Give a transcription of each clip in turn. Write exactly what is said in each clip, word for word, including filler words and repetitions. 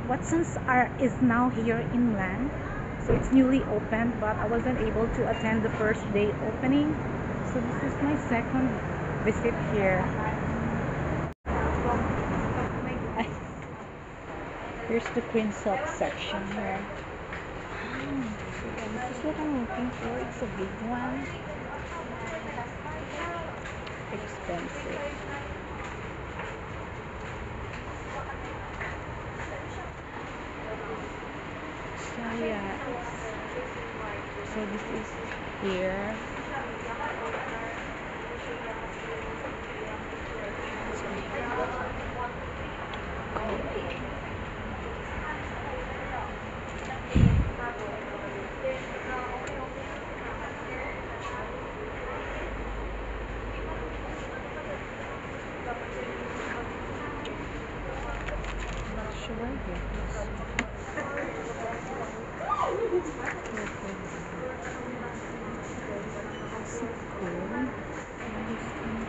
Watson's are is now here inland, so it's newly opened, but I wasn't able to attend the first day opening, so this is my second visit here. Here's the Queen Silk section here. Hmm, so yeah, this is what I'm looking for. It's a big one. Expensive. So yeah, so this is here. Not sure here. So cool. This can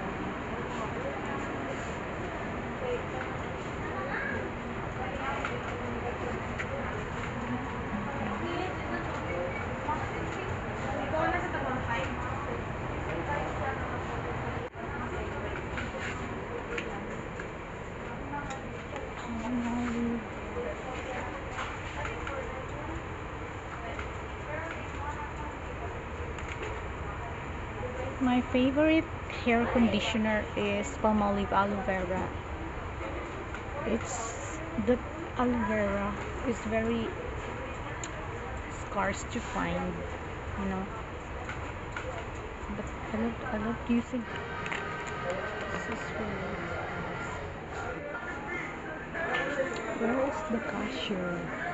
My favorite hair conditioner is Palmolive aloe vera. It's the aloe vera is very scarce to find, you know. But I love I love using this is really. Where is the cashier?